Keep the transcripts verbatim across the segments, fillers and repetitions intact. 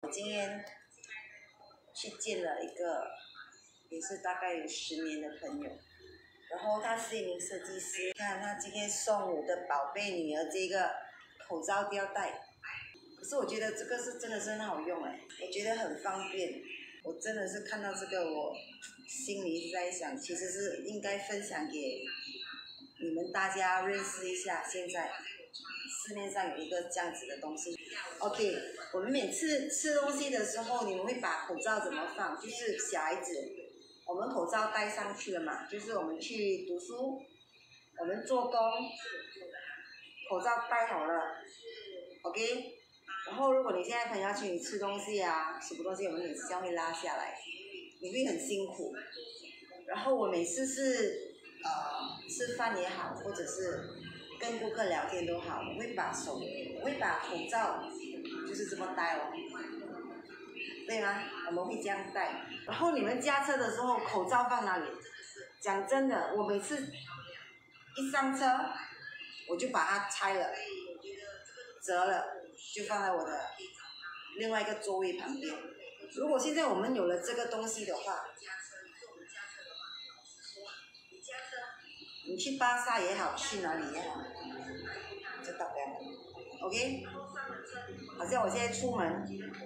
今天去见了一个，也是大概有十年的朋友，然后他是一名设计师。看他今天送我的宝贝女儿这个口罩吊带，可是我觉得这个是真的是很好用哎，我觉得很方便。我真的是看到这个，我心里一直在想，其实是应该分享给你们大家认识一下。现在市面上有一个这样子的东西。OK， 我们每次吃东西的时候，你们会把口罩怎么放？就是小孩子，我们口罩戴上去了嘛，就是我们去读书，我们做工，口罩戴好了 ，OK。然后如果你现在朋友要请你吃东西啊，什么东西我们每次这样会拉下来，你会很辛苦。然后我每次是呃吃饭也好，或者是跟顾客聊天都好，我会把手，我会把口罩就是这么戴哦，对吗？我们会这样戴。然后你们驾车的时候口罩放哪里？讲真的，我每次一上车我就把它拆了，折了。就放在我的另外一个座位旁边。如果现在我们有了这个东西的话，你去巴萨也好，去哪里也好，就到不了 ，OK？ 好像我现在出门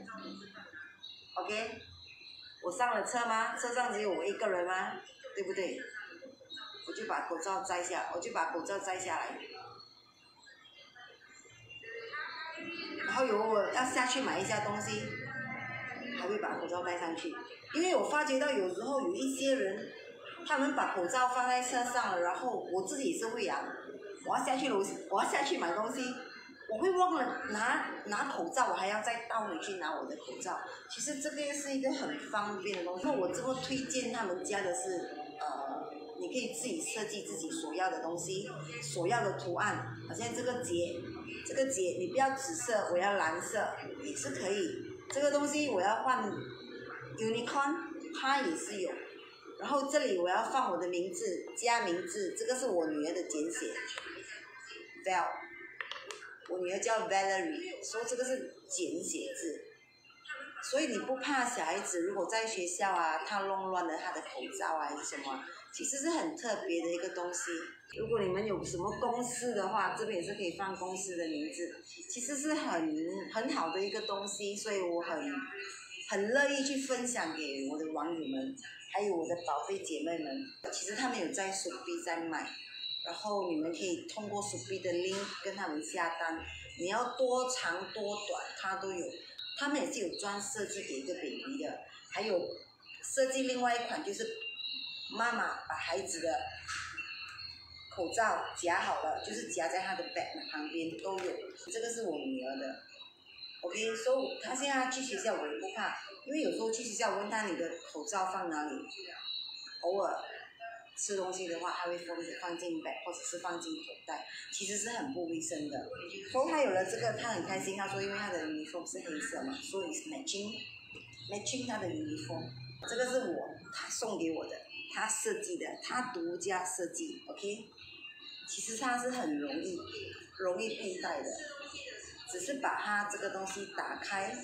，OK？ 我上了车吗？车上只有我一个人吗？对不对？我就把口罩摘下，我就把口罩摘下来。然后有我要下去买一下东西，还会把口罩戴上去，因为我发觉到有时候有一些人，他们把口罩放在车上了，然后我自己也是会啊，我要下去楼，我要下去买东西，我会忘了拿拿口罩，我还要再倒回去拿我的口罩。其实这个是一个很方便的东西。那我这么推荐他们家的是，呃，你可以自己设计自己所要的东西，所要的图案，好像这个结。这个结你不要紫色，我要蓝色也是可以。这个东西我要换 unicorn， 它也是有。然后这里我要放我的名字，加名字，这个是我女儿的简写 ，Val， 我女儿叫 Valerie， 说这个是简写字。所以你不怕小孩子如果在学校啊，他弄乱了他的口罩啊还是什么，其实是很特别的一个东西。如果你们有什么公司的话，这边也是可以放公司的名字，其实是很很好的一个东西，所以我很很乐意去分享给我的网友们，还有我的宝贝姐妹们。其实他们有在手臂在卖，然后你们可以通过手臂的 link 跟他们下单，你要多长多短它都有。他们也是有专设计给一个 baby 的，还有设计另外一款就是妈妈把孩子的口罩夹好了，就是夹在她的 bag 旁边都有。这个是我女儿的 ，OK， 所以她现在去学校我也不怕，因为有时候去学校我问她你的口罩放哪里，偶尔吃东西的话，她会放放进 bag 或者是放进口袋，其实是很不卫生的。所以她有了这个，她很开心。她说因为她的 uniform 是黑色嘛，所以是 matching matching 她的 uniform。这个是我她送给我的，她设计的，她独家设计 ，OK。其实它是很容易容易佩戴的，只是把它这个东西打开，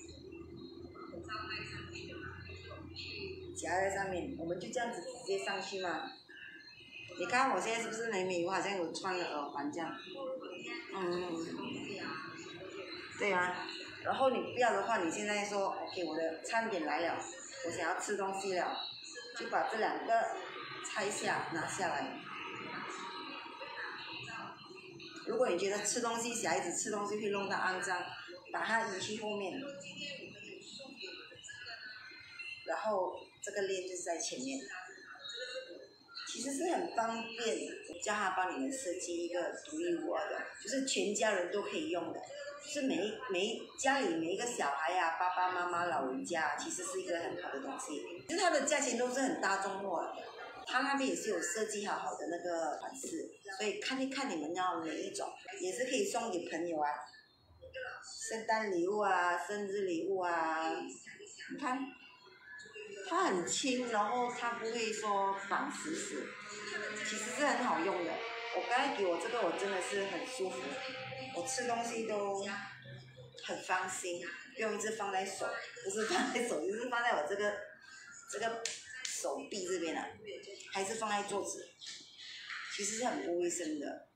夹在上面，我们就这样子直接上去嘛。你看我现在是不是美美？我好像有穿了耳环这样，嗯，对啊。然后你不要的话，你现在说 OK， 我的餐点来了，我想要吃东西了，就把这两个拆下拿下来。如果你觉得吃东西，小孩子吃东西会弄到肮脏，把它移去后面，然后这个链就是在前面，其实是很方便。叫他帮你们设计一个独一无二的，就是全家人都可以用的，就是每一每一家里每一个小孩啊，爸爸妈妈、老人家、啊，其实是一个很好的东西。其实它的价钱都是很大众化的。他那边也是有设计好好的那个款式，所以看一看你们要哪一种，也是可以送给朋友啊，圣诞礼物啊，生日礼物啊。你看，它很轻，然后它不会说绑死死，其实是很好用的。我刚才给我这个，我真的是很舒服，我吃东西都很放心。 用一只放在手，不是放在手，就是放在我这个这个手臂这边了、啊，还是放在桌子，其实是很不卫生的。